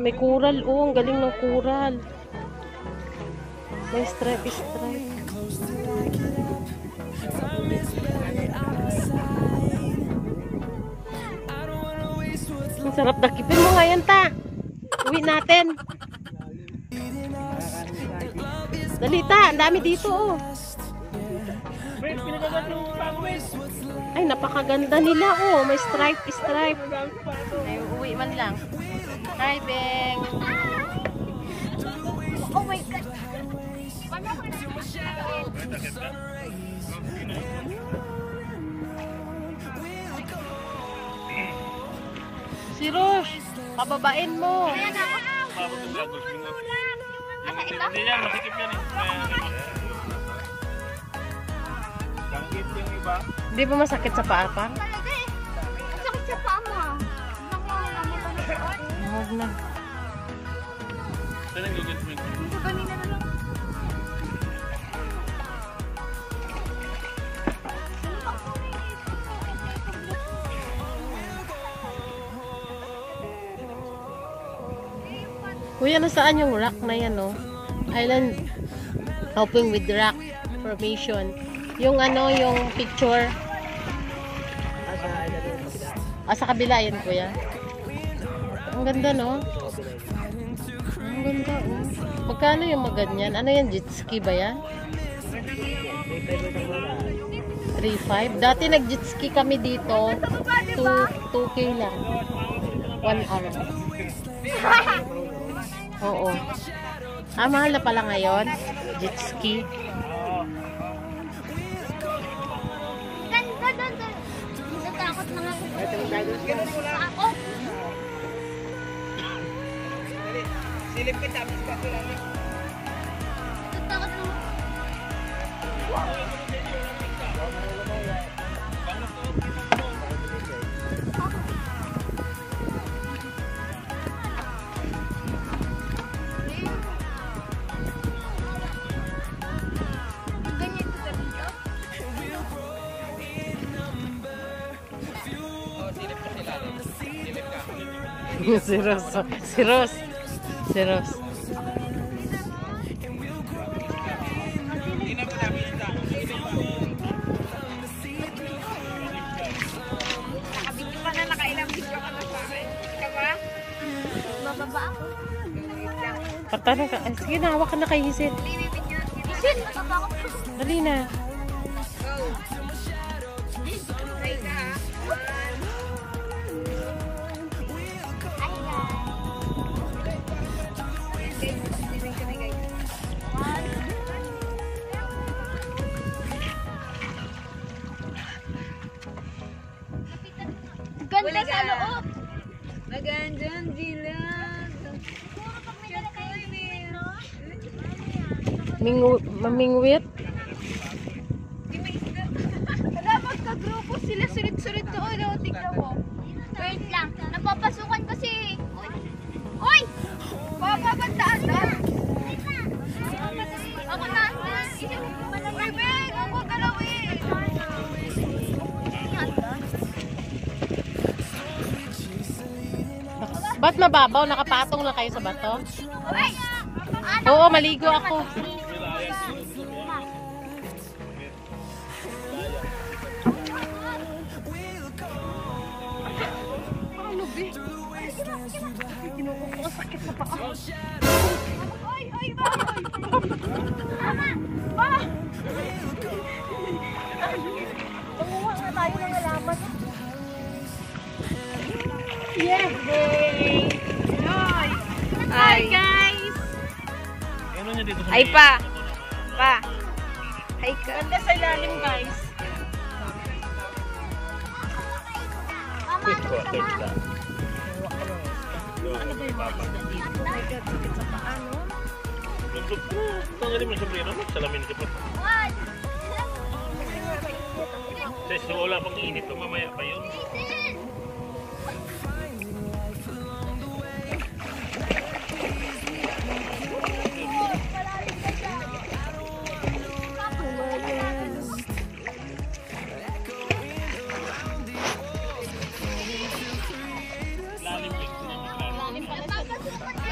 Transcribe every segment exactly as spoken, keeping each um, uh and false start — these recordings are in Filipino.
May coral, oh. Ang galing ng coral. May stripe, stripe. Ang sarap dakipin mo nga yan, ta. Uwi natin. Dali, ta. Ang dami dito, oh. Ay, napakaganda nila, oh. May stripe, stripe. Ay, uwi man lang. Hi, Beng. Oh my God. Si Rosh, pababain mo. Hindi yan, masikip yan eh. Langgit yung iba. Hindi ba masakit sa paa pa? Talaga eh. Ang sakit sa paa mo. Huwag na. Saan ang gugit mo? Ito kanina na lang. Kuya, nasaan yung rock na yan, no? Island helping with rock formation. Yung ano, yung picture. Ah, sa kabila yan, kuya. Ang ganda, no? Ang ganda, oh. Magkano yung maganyan? Ano yan, jet ski ba yan? three five. Dati nag-jet ski kami dito. two K lang. one hour. Oo. Ah, mahal na pala ngayon. Jet ski. Ganda, ganda. Natakot na nga. Ako. Silip ka tapos ka lang. Natakot na nga. Si Ros. Si Ros. Si Ros. Hindi na mo namin ito. Nakabito ka na, nakailang video ka na sa akin. Ka ba? Bababa ako. Patanong ka. Ay, sige na, hawak ka na kay Hisin. Isin, bababa ako. Dali na. Try ka ha. Ganda sa loob. Magandang dilag. Mingu mamingwit. Dapat ka-grupo sila, sulit-sulit doon. O, tignan mo. Wait lang. Napapasukan kasi. Uy! Uy! Bababandaan na. Ako na. Uy, Beng! Ako galawin. Ba't mababaw? Nakapatong lang kayo sa bato? Uy! Oo, maligo ako. Ano, Be? Sakit sa paa. Ay, ay, ay! Mama! Pa! Panguha nga tayo ng alamat. Yes, day! Hi! Hi, guys! Ano niya dito sa Ay pa! Pa! Ay ka! Ganda sa ilalim, guys. Mama, ano ka ba? Ano ba yung mga isda dito? Oh my God, sakit sa paa, no? Tanggalin mo yung sombrero mo, salamin ka pa. What? Sis, wala pang init, mamaya pa yun. Napapasukan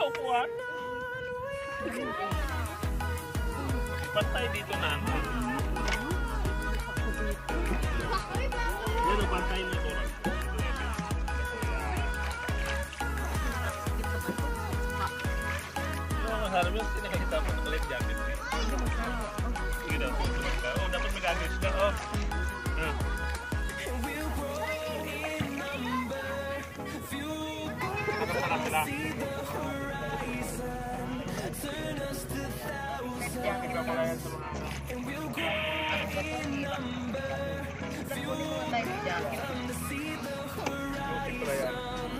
sa upuan. Pantay dito na. Yan ang pantay mo ito. Harap yung sinakita mo ng life jacket. Sige daw. Oh, dapat may gagawin ka. Oh. Hmm. Nakasaka sila. Jacket ka pala yan sa mga ano. Life jacket. Lutin pala yan.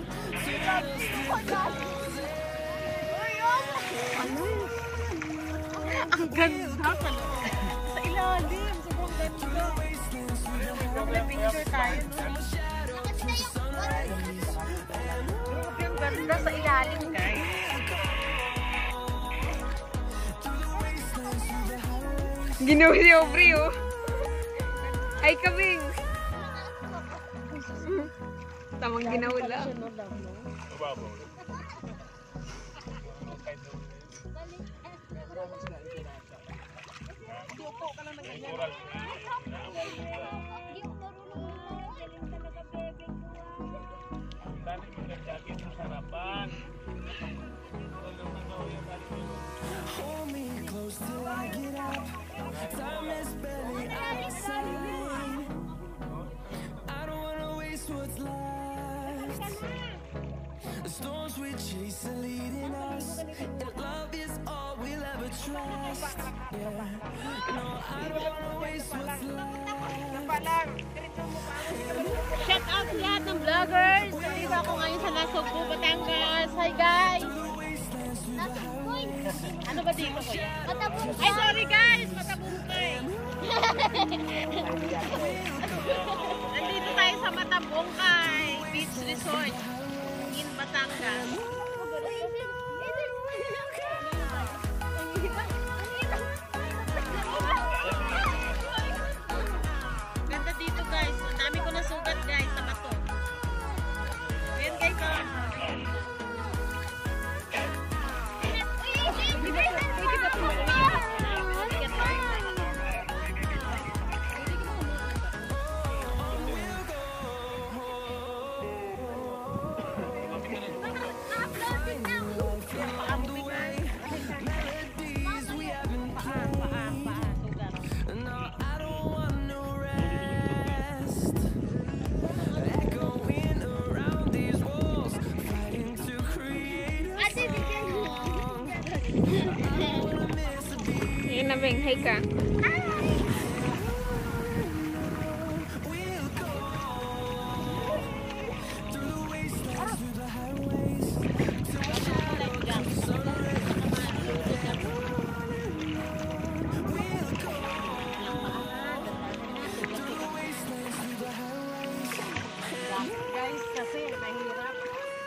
Ang ganda pala. Sa ilalim. Sobrang ganda. Nag-picture tayo. Ang ganda sa ilalim, guys. Ginawa ni Aubrey, oh. Ay, kabing. Tamang ginawa lang. Mababaw. Dami ko ng jacket sa harapan. Hold me close till I get up. Time is barely on our side. I don't wanna waste what's left. The storms we chase are leading us, and love is all we'll ever trust. Yeah. No, I don't wanna waste what's left. Shout out sa lahat ng vloggers. Nandito ako ngayon sa Nasugbu, Batangas. Hi guys! Ano ba dito ko? Ay, sorry guys! Matabungkay! Nandito tayo sa Matabungkay Beach Resort in Batangas. Ganda dito guys. Ang dami ko nasugat guys sa bato. Ayan guys, oh. Yun na, Bing. Hey ka. Guys, kasi mahirap.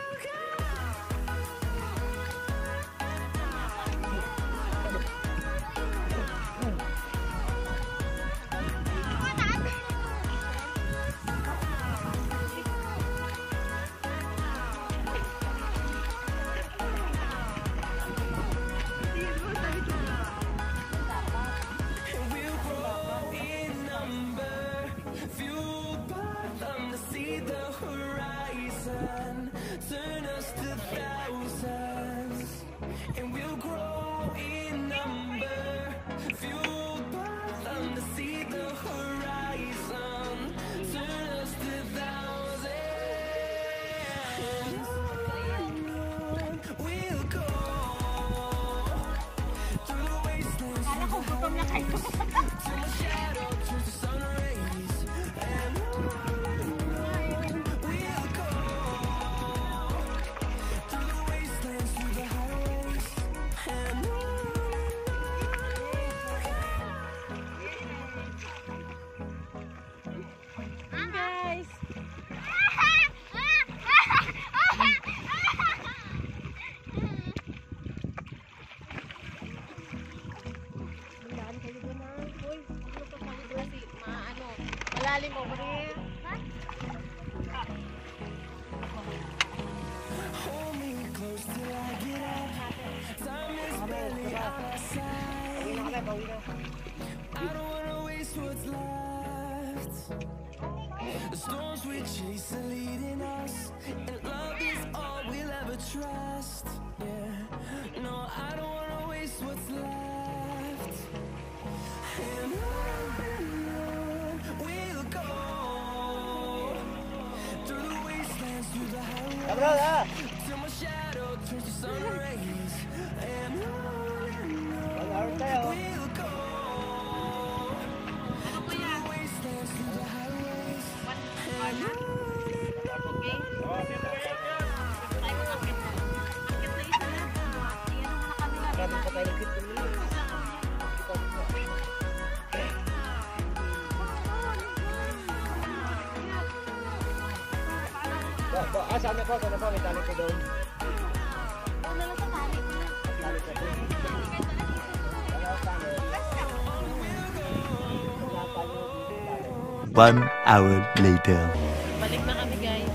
Turn us to thousands, and we'll grow in number. Fueled by them to see the horizon. Turn us to thousands. We'll go through the wastelands, through the highways, till the shadow turns to sun rays. And malalim mo, Maria. hold me close till I get up. Time is barely on our side. I don't wanna waste what's left. The storms we chase are leading us, and love is all we'll ever trust. Yeah, no, I don't wanna waste what's left. And on and on we'll go, through the wastelands, through the highways, till my shadow turns to sun rays. And on and on we'll go, through the wastelands, through the highways. And on and on. Ah, saan na po? Saan na po? May tali ko doon. Una lang sa tali. Tali ko doon. Wala sa tali. One hour later. Balik na kami, guys.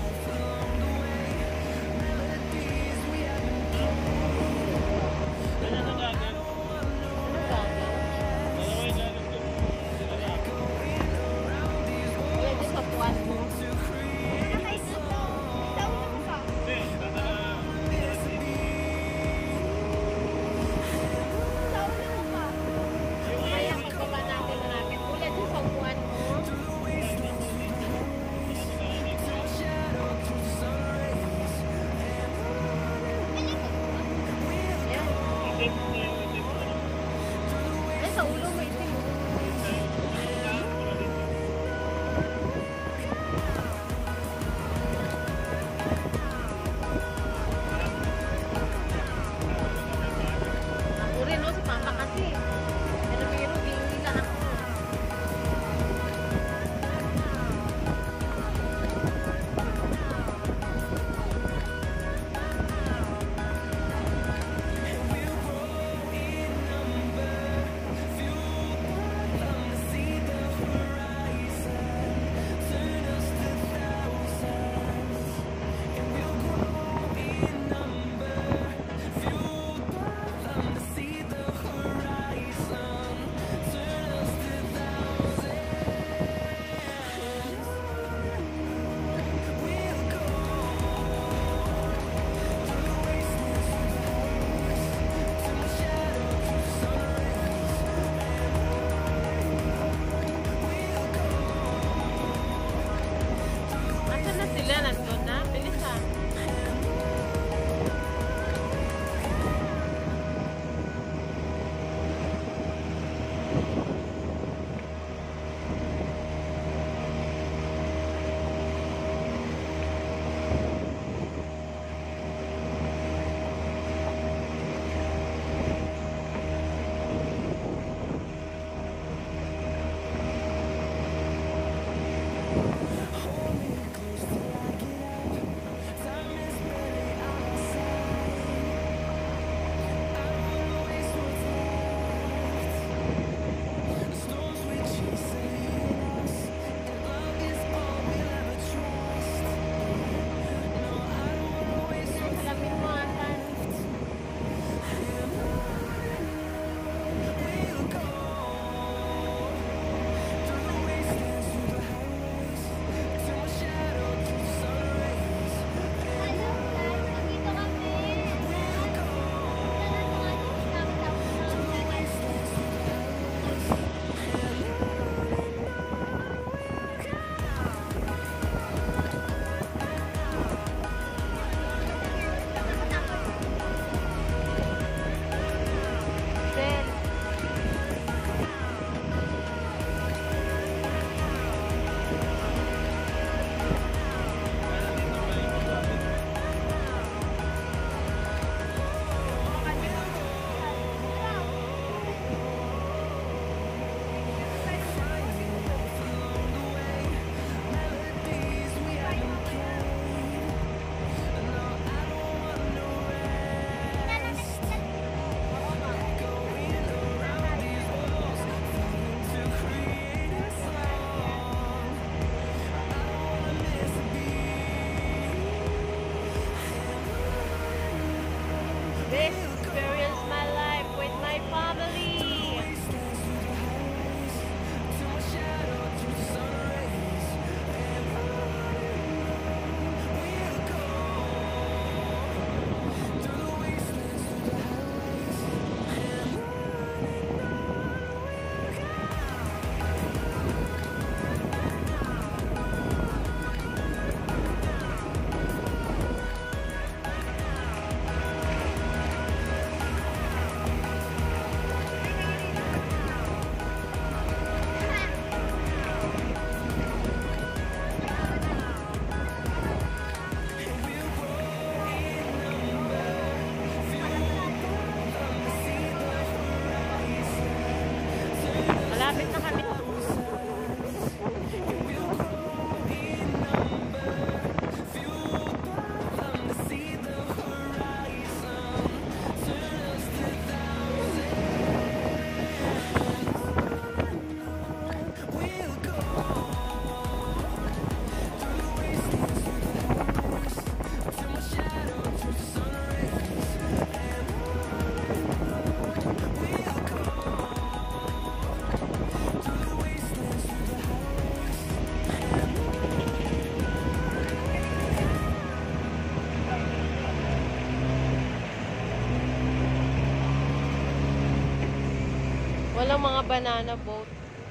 Walang mga banana boat.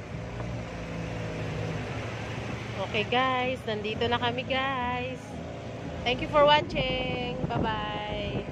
Okay guys, nandito na kami guys. Thank you for watching. Bye-bye.